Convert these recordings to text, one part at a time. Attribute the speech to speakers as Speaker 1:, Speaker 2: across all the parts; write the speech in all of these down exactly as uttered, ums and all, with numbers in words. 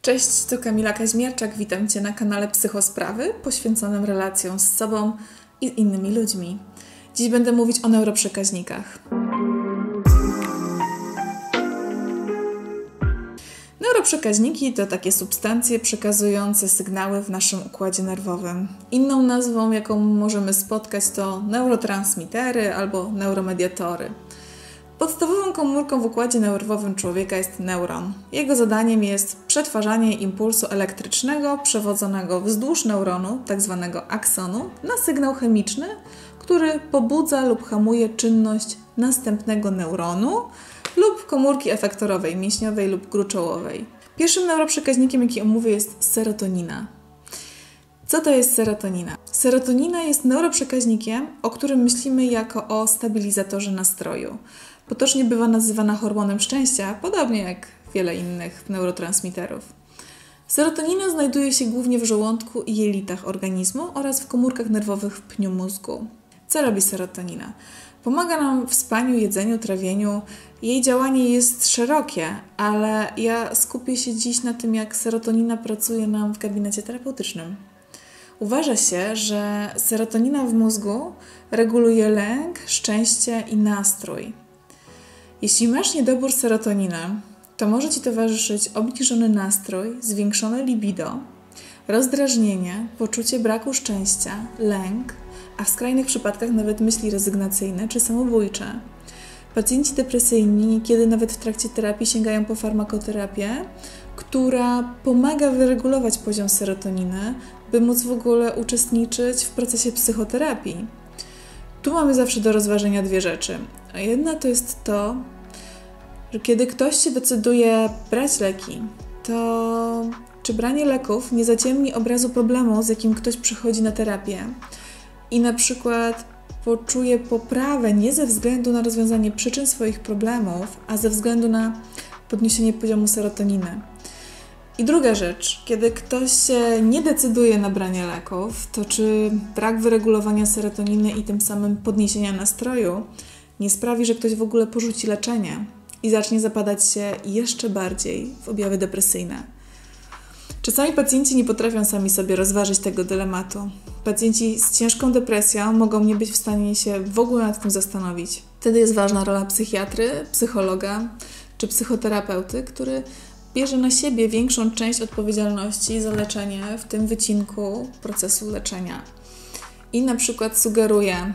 Speaker 1: Cześć, to Kamila Kaźmierczak. Witam Cię na kanale Psychosprawy poświęconym relacjom z sobą i z innymi ludźmi. Dziś będę mówić o neuroprzekaźnikach. Neuroprzekaźniki to takie substancje przekazujące sygnały w naszym układzie nerwowym. Inną nazwą, jaką możemy spotkać, to neurotransmitery albo neuromediatory. Podstawową komórką w układzie nerwowym człowieka jest neuron. Jego zadaniem jest przetwarzanie impulsu elektrycznego przewodzonego wzdłuż neuronu, tzw. aksonu, na sygnał chemiczny, który pobudza lub hamuje czynność następnego neuronu lub komórki efektorowej, mięśniowej lub gruczołowej. Pierwszym neuroprzekaźnikiem, jaki omówię, jest serotonina. Co to jest serotonina? Serotonina jest neuroprzekaźnikiem, o którym myślimy jako o stabilizatorze nastroju. Potocznie bywa nazywana hormonem szczęścia, podobnie jak wiele innych neurotransmiterów. Serotonina znajduje się głównie w żołądku i jelitach organizmu oraz w komórkach nerwowych w pniu mózgu. Co robi serotonina? Pomaga nam w spaniu, jedzeniu, trawieniu. Jej działanie jest szerokie, ale ja skupię się dziś na tym, jak serotonina pracuje nam w gabinecie terapeutycznym. Uważa się, że serotonina w mózgu reguluje lęk, szczęście i nastrój. Jeśli masz niedobór serotoniny, to może Ci towarzyszyć obniżony nastrój, zwiększone libido, rozdrażnienie, poczucie braku szczęścia, lęk, a w skrajnych przypadkach nawet myśli rezygnacyjne czy samobójcze. Pacjenci depresyjni niekiedy nawet w trakcie terapii sięgają po farmakoterapię, która pomaga wyregulować poziom serotoniny, by móc w ogóle uczestniczyć w procesie psychoterapii. Tu mamy zawsze do rozważenia dwie rzeczy. A jedna to jest to, że kiedy ktoś się decyduje brać leki, to czy branie leków nie zaciemni obrazu problemu, z jakim ktoś przychodzi na terapię i na przykład poczuje poprawę nie ze względu na rozwiązanie przyczyn swoich problemów, a ze względu na podniesienie poziomu serotoniny. I druga rzecz, kiedy ktoś się nie decyduje na branie leków, to czy brak wyregulowania serotoniny i tym samym podniesienia nastroju nie sprawi, że ktoś w ogóle porzuci leczenie i zacznie zapadać się jeszcze bardziej w objawy depresyjne. Czasami pacjenci nie potrafią sami sobie rozważyć tego dylematu. Pacjenci z ciężką depresją mogą nie być w stanie się w ogóle nad tym zastanowić. Wtedy jest ważna rola psychiatry, psychologa czy psychoterapeuty, który bierze na siebie większą część odpowiedzialności za leczenie w tym wycinku procesu leczenia i na przykład sugeruje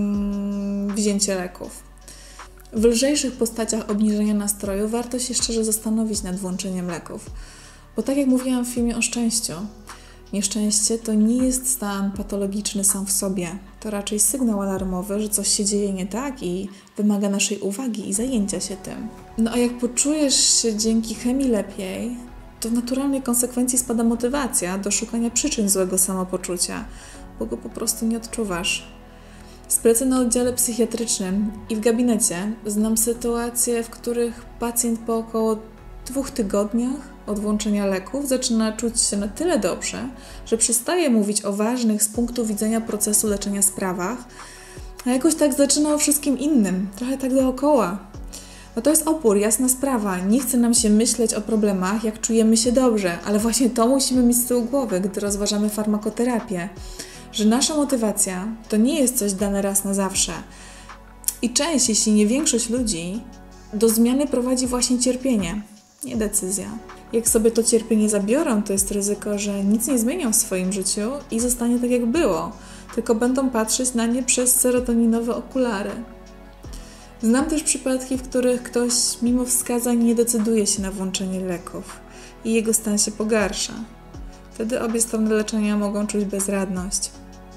Speaker 1: mm, wzięcie leków. W lżejszych postaciach obniżenia nastroju warto się szczerze zastanowić nad włączeniem leków, bo tak jak mówiłam w filmie o szczęściu, nieszczęście to nie jest stan patologiczny sam w sobie. To raczej sygnał alarmowy, że coś się dzieje nie tak i wymaga naszej uwagi i zajęcia się tym. No a jak poczujesz się dzięki chemii lepiej, to w naturalnej konsekwencji spada motywacja do szukania przyczyn złego samopoczucia, bo go po prostu nie odczuwasz. Z pracy na oddziale psychiatrycznym i w gabinecie znam sytuacje, w których pacjent po około dwóch tygodniach od włączenia leków zaczyna czuć się na tyle dobrze, że przestaje mówić o ważnych z punktu widzenia procesu leczenia sprawach, a jakoś tak zaczyna o wszystkim innym, trochę tak dookoła. No to jest opór, jasna sprawa. Nie chce nam się myśleć o problemach, jak czujemy się dobrze, ale właśnie to musimy mieć z tyłu głowy, gdy rozważamy farmakoterapię, że nasza motywacja to nie jest coś dane raz na zawsze. I część, jeśli nie większość ludzi, do zmiany prowadzi właśnie cierpienie, nie decyzja. Jak sobie to cierpienie zabiorą, to jest ryzyko, że nic nie zmienią w swoim życiu i zostanie tak jak było, tylko będą patrzeć na nie przez serotoninowe okulary. Znam też przypadki, w których ktoś mimo wskazań nie decyduje się na włączenie leków i jego stan się pogarsza. Wtedy obie strony leczenia mogą czuć bezradność.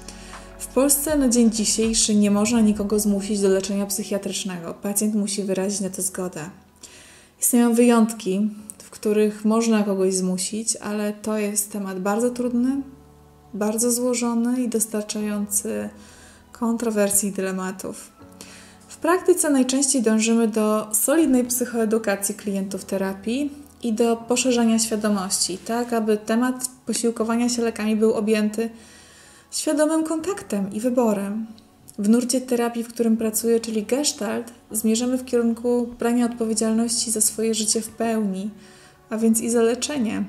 Speaker 1: W Polsce na dzień dzisiejszy nie można nikogo zmusić do leczenia psychiatrycznego. Pacjent musi wyrazić na to zgodę. Istnieją wyjątki, w których można kogoś zmusić, ale to jest temat bardzo trudny, bardzo złożony i dostarczający kontrowersji i dylematów. W praktyce najczęściej dążymy do solidnej psychoedukacji klientów terapii i do poszerzania świadomości, tak aby temat posiłkowania się lekami był objęty świadomym kontaktem i wyborem. W nurcie terapii, w którym pracuję, czyli Gestalt, zmierzamy w kierunku brania odpowiedzialności za swoje życie w pełni, a więc i za leczenie.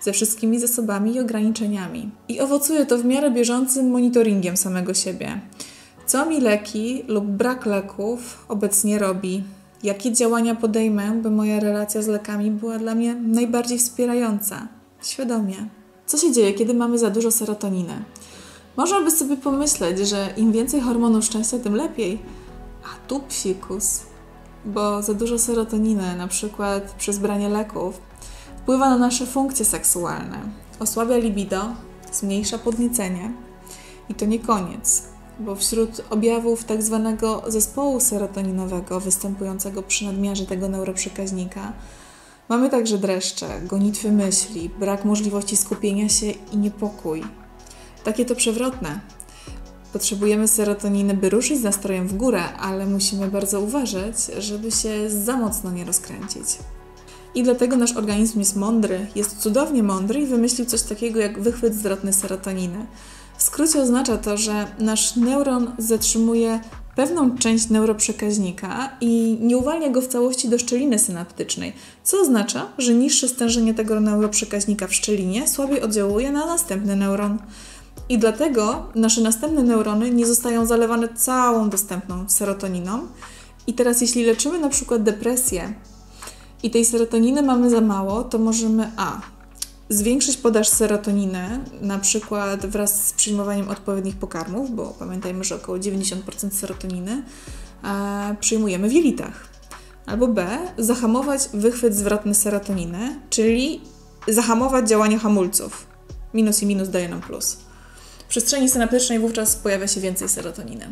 Speaker 1: ze wszystkimi zasobami i ograniczeniami. I owocuje to w miarę bieżącym monitoringiem samego siebie. Co mi leki lub brak leków obecnie robi? Jakie działania podejmę, by moja relacja z lekami była dla mnie najbardziej wspierająca? Świadomie. Co się dzieje, kiedy mamy za dużo serotoniny? Można by sobie pomyśleć, że im więcej hormonu szczęścia, tym lepiej. A tu psikus. Bo za dużo serotoniny, na przykład przez branie leków, wpływa na nasze funkcje seksualne. Osłabia libido, zmniejsza podniecenie. I to nie koniec. Bo wśród objawów tak zwanego zespołu serotoninowego występującego przy nadmiarze tego neuroprzekaźnika mamy także dreszcze, gonitwy myśli, brak możliwości skupienia się i niepokój. Takie to przewrotne. Potrzebujemy serotoniny, by ruszyć z nastrojem w górę, ale musimy bardzo uważać, żeby się za mocno nie rozkręcić. I dlatego nasz organizm jest mądry, jest cudownie mądry i wymyślił coś takiego jak wychwyt zwrotny serotoniny. W skrócie oznacza to, że nasz neuron zatrzymuje pewną część neuroprzekaźnika i nie uwalnia go w całości do szczeliny synaptycznej, co oznacza, że niższe stężenie tego neuroprzekaźnika w szczelinie słabiej oddziałuje na następny neuron. I dlatego nasze następne neurony nie zostają zalewane całą dostępną serotoniną. I teraz jeśli leczymy na przykład depresję i tej serotoniny mamy za mało, to możemy a. zwiększyć podaż serotoniny, na przykład wraz z przyjmowaniem odpowiednich pokarmów, bo pamiętajmy, że około dziewięćdziesiąt procent serotoniny e, przyjmujemy w jelitach. Albo b. zahamować wychwyt zwrotny serotoniny, czyli zahamować działanie hamulców. Minus i minus daje nam plus. W przestrzeni synaptycznej wówczas pojawia się więcej serotoniny.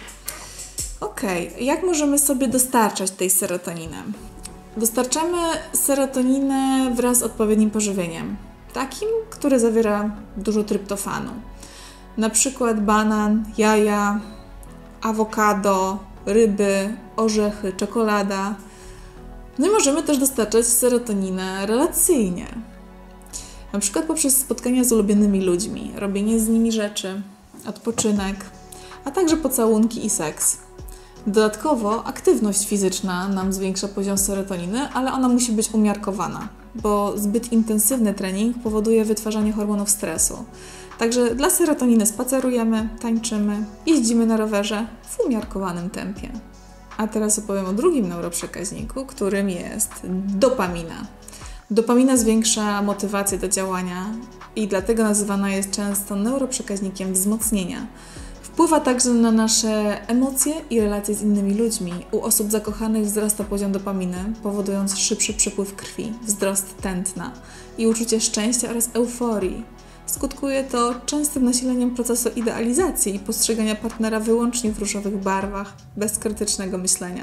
Speaker 1: Ok, jak możemy sobie dostarczać tej serotoniny? Dostarczamy serotoninę wraz z odpowiednim pożywieniem, takim, które zawiera dużo tryptofanu. Na przykład banan, jaja, awokado, ryby, orzechy, czekolada. No i możemy też dostarczać serotoninę relacyjnie. Na przykład poprzez spotkania z ulubionymi ludźmi, robienie z nimi rzeczy, odpoczynek, a także pocałunki i seks. Dodatkowo aktywność fizyczna nam zwiększa poziom serotoniny, ale ona musi być umiarkowana, bo zbyt intensywny trening powoduje wytwarzanie hormonów stresu. Także dla serotoniny spacerujemy, tańczymy, jeździmy na rowerze w umiarkowanym tempie. A teraz opowiem o drugim neuroprzekaźniku, którym jest dopamina. Dopamina zwiększa motywację do działania i dlatego nazywana jest często neuroprzekaźnikiem wzmocnienia. Wpływa także na nasze emocje i relacje z innymi ludźmi. U osób zakochanych wzrasta poziom dopaminy, powodując szybszy przepływ krwi, wzrost tętna i uczucie szczęścia oraz euforii. Skutkuje to częstym nasileniem procesu idealizacji i postrzegania partnera wyłącznie w różowych barwach, bez krytycznego myślenia.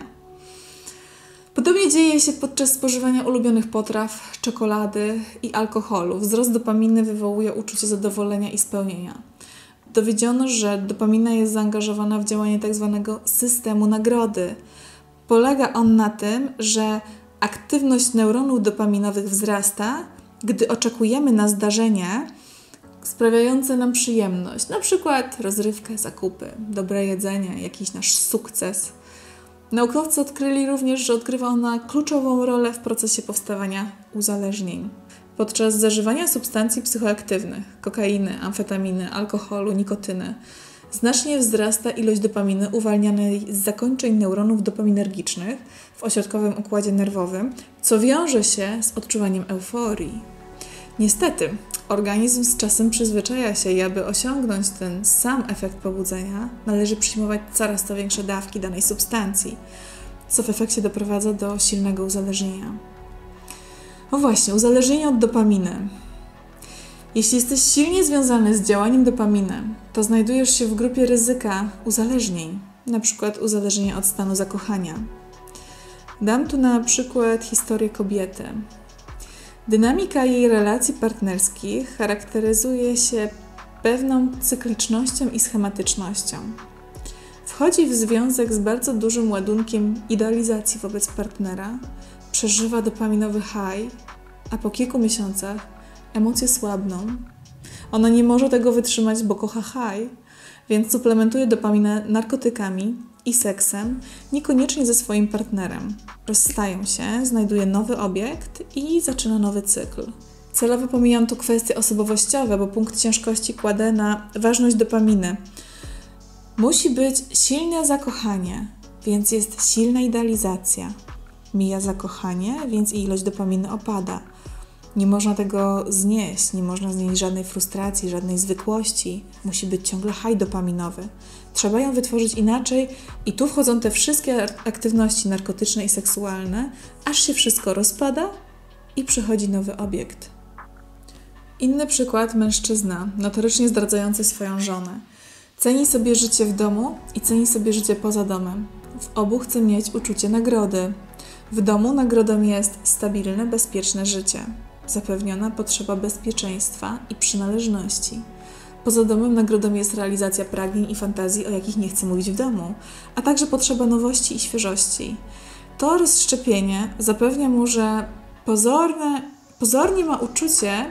Speaker 1: Podobnie dzieje się podczas spożywania ulubionych potraw, czekolady i alkoholu. Wzrost dopaminy wywołuje uczucie zadowolenia i spełnienia. Dowiedziono, że dopamina jest zaangażowana w działanie tzw. systemu nagrody. Polega on na tym, że aktywność neuronów dopaminowych wzrasta, gdy oczekujemy na zdarzenie sprawiające nam przyjemność, na przykład rozrywkę, zakupy, dobre jedzenie, jakiś nasz sukces. Naukowcy odkryli również, że odgrywa ona kluczową rolę w procesie powstawania uzależnień. Podczas zażywania substancji psychoaktywnych, kokainy, amfetaminy, alkoholu, nikotyny, znacznie wzrasta ilość dopaminy uwalnianej z zakończeń neuronów dopaminergicznych w ośrodkowym układzie nerwowym, co wiąże się z odczuwaniem euforii. Niestety, organizm z czasem przyzwyczaja się i aby osiągnąć ten sam efekt pobudzenia, należy przyjmować coraz to większe dawki danej substancji, co w efekcie doprowadza do silnego uzależnienia. No właśnie, uzależnienie od dopaminy. Jeśli jesteś silnie związany z działaniem dopaminy, to znajdujesz się w grupie ryzyka uzależnień, na przykład uzależnienia od stanu zakochania. Dam tu na przykład historię kobiety. Dynamika jej relacji partnerskich charakteryzuje się pewną cyklicznością i schematycznością. Wchodzi w związek z bardzo dużym ładunkiem idealizacji wobec partnera, przeżywa dopaminowy high, a po kilku miesiącach emocje słabną. Ona nie może tego wytrzymać, bo kocha high, więc suplementuje dopaminę narkotykami i seksem, niekoniecznie ze swoim partnerem. Rozstają się, znajduje nowy obiekt i zaczyna nowy cykl. Celowo pomijam tu kwestie osobowościowe, bo punkt ciężkości kładę na ważność dopaminy. Musi być silne zakochanie, więc jest silna idealizacja. Mija zakochanie, więc ilość dopaminy opada. Nie można tego znieść, nie można znieść żadnej frustracji, żadnej zwykłości. Musi być ciągle high dopaminowy. Trzeba ją wytworzyć inaczej i tu wchodzą te wszystkie aktywności narkotyczne i seksualne, aż się wszystko rozpada i przychodzi nowy obiekt. Inny przykład, mężczyzna, notorycznie zdradzający swoją żonę. Ceni sobie życie w domu i ceni sobie życie poza domem. W obu chce mieć uczucie nagrody. W domu nagrodą jest stabilne, bezpieczne życie. Zapewniona potrzeba bezpieczeństwa i przynależności. Poza domem nagrodą jest realizacja pragnień i fantazji, o jakich nie chce mówić w domu, a także potrzeba nowości i świeżości. To rozszczepienie zapewnia mu, że pozorne, pozornie ma uczucie,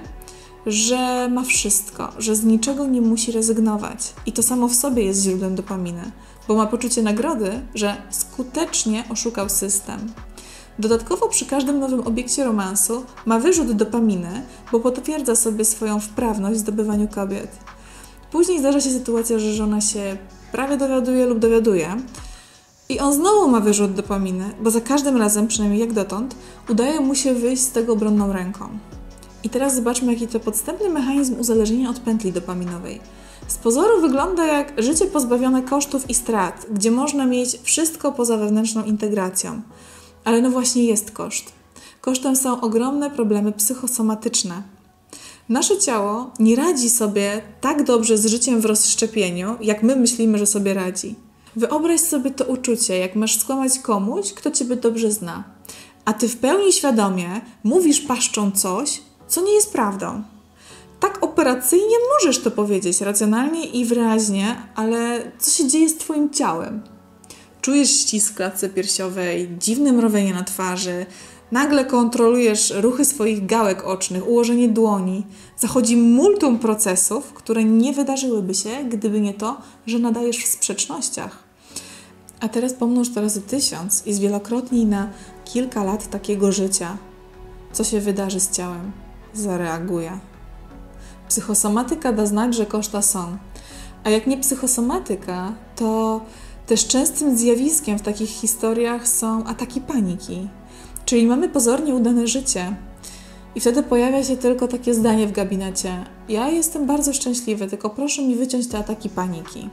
Speaker 1: że ma wszystko, że z niczego nie musi rezygnować. I to samo w sobie jest źródłem dopaminy, bo ma poczucie nagrody, że skutecznie oszukał system. Dodatkowo przy każdym nowym obiekcie romansu ma wyrzut dopaminy, bo potwierdza sobie swoją wprawność w zdobywaniu kobiet. Później zdarza się sytuacja, że żona się prawie dowiaduje lub dowiaduje i on znowu ma wyrzut dopaminy, bo za każdym razem, przynajmniej jak dotąd, udaje mu się wyjść z tego obronną ręką. I teraz zobaczmy, jaki to podstępny mechanizm uzależnienia od pętli dopaminowej. Z pozoru wygląda jak życie pozbawione kosztów i strat, gdzie można mieć wszystko poza wewnętrzną integracją. Ale no właśnie jest koszt. Kosztem są ogromne problemy psychosomatyczne. Nasze ciało nie radzi sobie tak dobrze z życiem w rozszczepieniu, jak my myślimy, że sobie radzi. Wyobraź sobie to uczucie, jak masz skłamać komuś, kto ciebie dobrze zna. A ty w pełni świadomie mówisz paszczą coś, co nie jest prawdą. Tak operacyjnie możesz to powiedzieć, racjonalnie i wyraźnie, ale co się dzieje z twoim ciałem? Czujesz ścisk w klatce piersiowej, dziwne mrowienie na twarzy, nagle kontrolujesz ruchy swoich gałek ocznych, ułożenie dłoni. Zachodzi multum procesów, które nie wydarzyłyby się, gdyby nie to, że nadajesz w sprzecznościach. A teraz pomnóż to razy tysiąc i zwielokrotnij na kilka lat takiego życia. Co się wydarzy z ciałem? Zareaguje. Psychosomatyka da znać, że koszta są. A jak nie psychosomatyka, to też częstym zjawiskiem w takich historiach są ataki paniki. Czyli mamy pozornie udane życie i wtedy pojawia się tylko takie zdanie w gabinecie: ja jestem bardzo szczęśliwy, tylko proszę mi wyciąć te ataki paniki.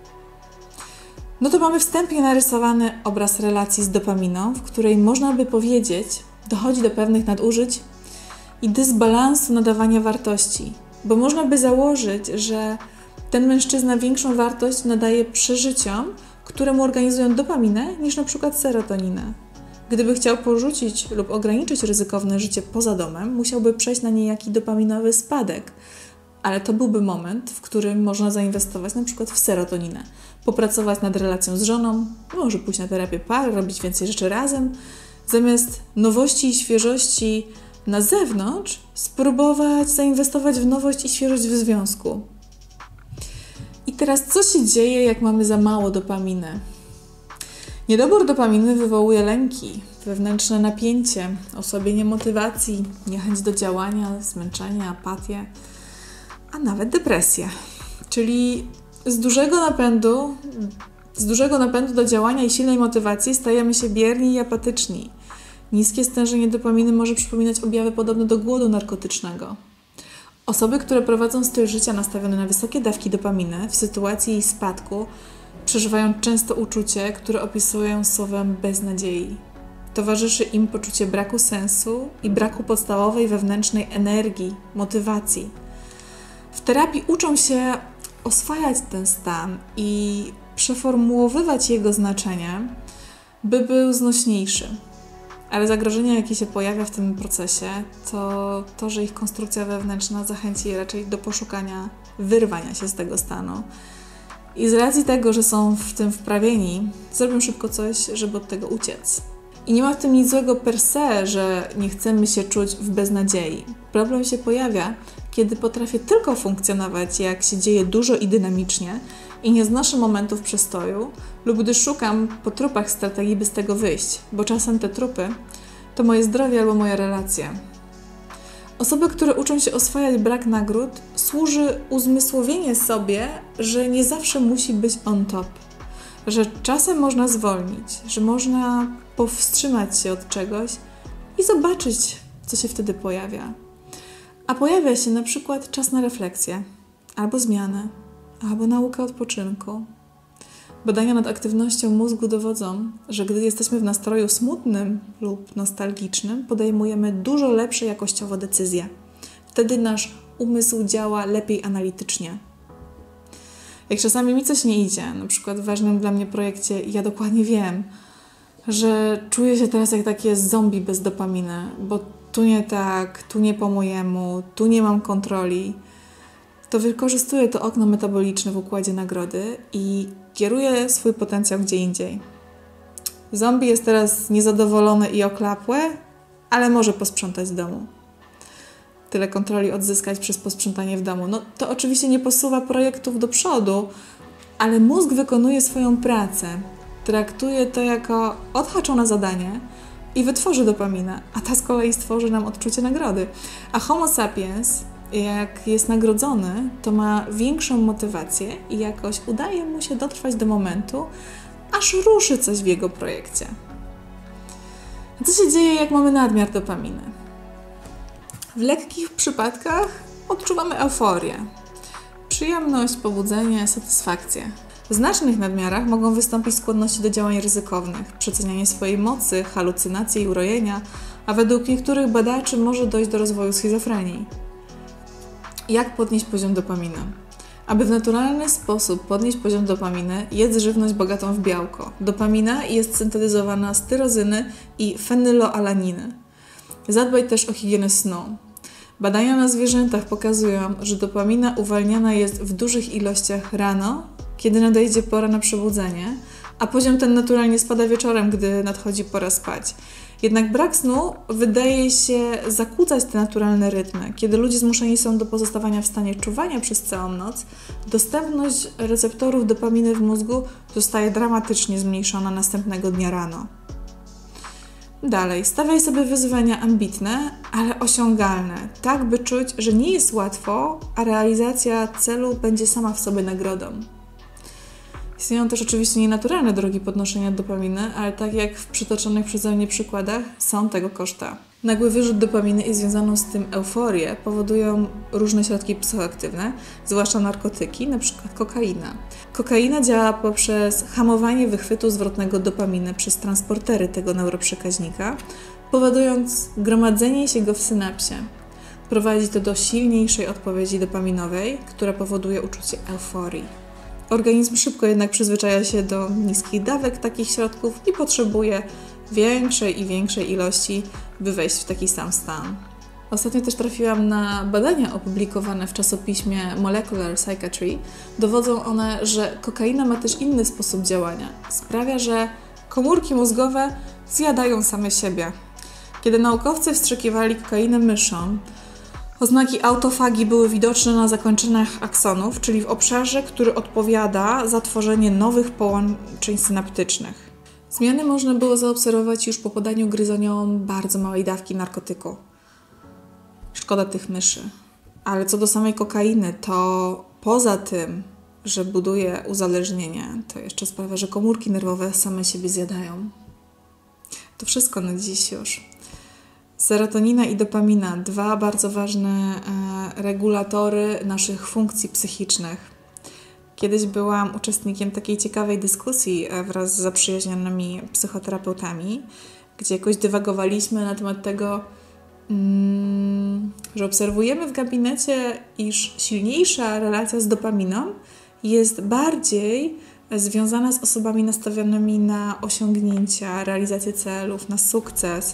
Speaker 1: No to mamy wstępnie narysowany obraz relacji z dopaminą, w której można by powiedzieć, dochodzi do pewnych nadużyć i dysbalansu nadawania wartości, bo można by założyć, że ten mężczyzna większą wartość nadaje przeżyciom, które mu organizują dopaminę, niż na przykład serotoninę. Gdyby chciał porzucić lub ograniczyć ryzykowne życie poza domem, musiałby przejść na niejaki dopaminowy spadek. Ale to byłby moment, w którym można zainwestować na przykład w serotoninę, popracować nad relacją z żoną, może pójść na terapię par, robić więcej rzeczy razem, zamiast nowości i świeżości na zewnątrz, spróbować zainwestować w nowość i świeżość w związku. I teraz co się dzieje, jak mamy za mało dopaminy? Niedobór dopaminy wywołuje lęki, wewnętrzne napięcie, osłabienie motywacji, niechęć do działania, zmęczenie, apatię, a nawet depresję. Czyli z dużego napędu, z dużego napędu do działania i silnej motywacji stajemy się bierni i apatyczni. Niskie stężenie dopaminy może przypominać objawy podobne do głodu narkotycznego. Osoby, które prowadzą styl życia nastawiony na wysokie dawki dopaminy w sytuacji jej spadku, przeżywają często uczucie, które opisują słowem beznadziei. Towarzyszy im poczucie braku sensu i braku podstawowej wewnętrznej energii, motywacji. W terapii uczą się oswajać ten stan i przeformułowywać jego znaczenie, by był znośniejszy. Ale zagrożenie, jakie się pojawia w tym procesie, to to, że ich konstrukcja wewnętrzna zachęci je raczej do poszukania wyrwania się z tego stanu. I z racji tego, że są w tym wprawieni, zrobią szybko coś, żeby od tego uciec. I nie ma w tym nic złego per se, że nie chcemy się czuć w beznadziei. Problem się pojawia, kiedy potrafię tylko funkcjonować, jak się dzieje dużo i dynamicznie i nie znoszę momentów przestoju, lub gdy szukam po trupach strategii, by z tego wyjść, bo czasem te trupy to moje zdrowie albo moje relacje. Osoby, które uczą się oswajać brak nagród, służy uzmysłowienie sobie, że nie zawsze musi być on top, że czasem można zwolnić, że można powstrzymać się od czegoś i zobaczyć, co się wtedy pojawia. A pojawia się na przykład czas na refleksję, albo zmianę, albo naukę odpoczynku. Badania nad aktywnością mózgu dowodzą, że gdy jesteśmy w nastroju smutnym lub nostalgicznym, podejmujemy dużo lepsze jakościowo decyzje. Wtedy nasz umysł działa lepiej analitycznie. Jak czasami mi coś nie idzie, na przykład w ważnym dla mnie projekcie, ja dokładnie wiem, że czuję się teraz jak takie zombie bez dopaminy, bo tu nie tak, tu nie po mojemu, tu nie mam kontroli, to wykorzystuję to okno metaboliczne w układzie nagrody i kieruję swój potencjał gdzie indziej. Zombie jest teraz niezadowolone i oklapłe, ale może posprzątać w domu. Tyle kontroli odzyskać przez posprzątanie w domu. No to oczywiście nie posuwa projektów do przodu, ale mózg wykonuje swoją pracę. Traktuje to jako odhaczone zadanie i wytworzy dopaminę, a ta z kolei stworzy nam odczucie nagrody. A Homo sapiens, jak jest nagrodzony, to ma większą motywację i jakoś udaje mu się dotrwać do momentu, aż ruszy coś w jego projekcie. A co się dzieje, jak mamy nadmiar dopaminy? W lekkich przypadkach odczuwamy euforię, przyjemność, pobudzenie, satysfakcję. W znacznych nadmiarach mogą wystąpić skłonności do działań ryzykownych, przecenianie swojej mocy, halucynacje i urojenia, a według niektórych badaczy może dojść do rozwoju schizofrenii. Jak podnieść poziom dopaminy? Aby w naturalny sposób podnieść poziom dopaminy, jedz żywność bogatą w białko. Dopamina jest syntetyzowana z tyrozyny i fenyloalaniny. Zadbaj też o higienę snu. Badania na zwierzętach pokazują, że dopamina uwalniana jest w dużych ilościach rano, kiedy nadejdzie pora na przebudzenie, a poziom ten naturalnie spada wieczorem, gdy nadchodzi pora spać. Jednak brak snu wydaje się zakłócać te naturalne rytmy. Kiedy ludzie zmuszeni są do pozostawania w stanie czuwania przez całą noc, dostępność receptorów dopaminy w mózgu zostaje dramatycznie zmniejszona następnego dnia rano. Dalej, stawiaj sobie wyzwania ambitne, ale osiągalne, tak by czuć, że nie jest łatwo, a realizacja celu będzie sama w sobie nagrodą. Istnieją też oczywiście nienaturalne drogi podnoszenia dopaminy, ale tak jak w przytoczonych przeze mnie przykładach, są tego koszta. Nagły wyrzut dopaminy i związaną z tym euforię powodują różne środki psychoaktywne, zwłaszcza narkotyki, np. kokaina. Kokaina działa poprzez hamowanie wychwytu zwrotnego dopaminy przez transportery tego neuroprzekaźnika, powodując gromadzenie się go w synapsie. Prowadzi to do silniejszej odpowiedzi dopaminowej, która powoduje uczucie euforii. Organizm szybko jednak przyzwyczaja się do niskich dawek takich środków i potrzebuje większej i większej ilości, by wejść w taki sam stan. Ostatnio też trafiłam na badania opublikowane w czasopiśmie Molecular Psychiatry. Dowodzą one, że kokaina ma też inny sposób działania. Sprawia, że komórki mózgowe zjadają same siebie. Kiedy naukowcy wstrzykiwali kokainę myszom, oznaki autofagii były widoczne na zakończeniach aksonów, czyli w obszarze, który odpowiada za tworzenie nowych połączeń synaptycznych. Zmiany można było zaobserwować już po podaniu gryzoniom bardzo małej dawki narkotyku. Szkoda tych myszy. Ale co do samej kokainy, to poza tym, że buduje uzależnienie, to jeszcze sprawia, że komórki nerwowe same siebie zjadają. To wszystko na dziś już. Serotonina i dopamina, dwa bardzo ważne e, regulatory naszych funkcji psychicznych. Kiedyś byłam uczestnikiem takiej ciekawej dyskusji wraz z zaprzyjaźnionymi psychoterapeutami, gdzie jakoś dywagowaliśmy na temat tego, mm, że obserwujemy w gabinecie, iż silniejsza relacja z dopaminą jest bardziej związana z osobami nastawionymi na osiągnięcia, realizację celów, na sukces,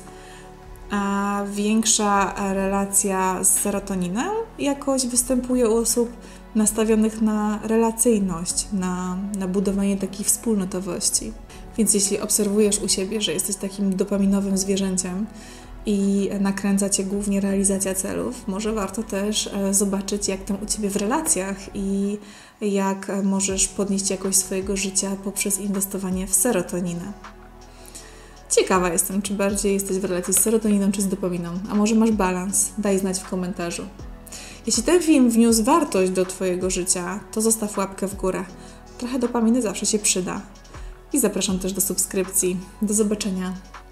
Speaker 1: a większa relacja z serotoniną jakoś występuje u osób nastawionych na relacyjność, na, na budowanie takiej wspólnotowości. Więc jeśli obserwujesz u siebie, że jesteś takim dopaminowym zwierzęciem i nakręca Cię głównie realizacja celów, może warto też zobaczyć, jak tam u Ciebie w relacjach i jak możesz podnieść jakość swojego życia poprzez inwestowanie w serotoninę. Ciekawa jestem, czy bardziej jesteś w relacji z serotoniną czy z dopaminą, a może masz balans? Daj znać w komentarzu. Jeśli ten film wniósł wartość do Twojego życia, to zostaw łapkę w górę. Trochę dopaminy zawsze się przyda. I zapraszam też do subskrypcji. Do zobaczenia.